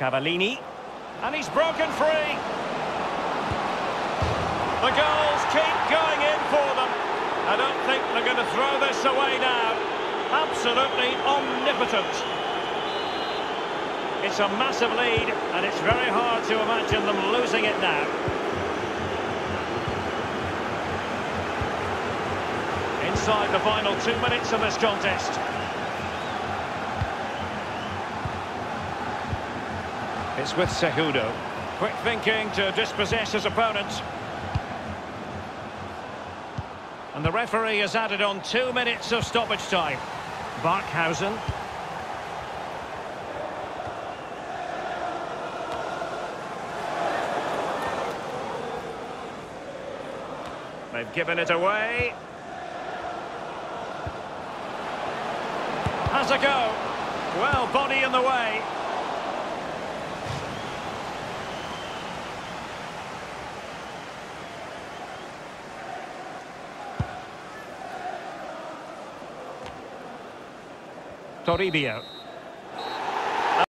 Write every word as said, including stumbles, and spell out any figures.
Cavallini. And he's broken free. The goals keep going in for them. I don't think they're going to throw this away now. Absolutely omnipotent. It's a massive lead, and it's very hard to imagine them losing it now. Inside the final two minutes of this contest. It's with Cejudo. Quick thinking to dispossess his opponent. And the referee has added on two minutes of stoppage time. Barkhausen. They've given it away. Has a go. Well, body in the way. Toribio.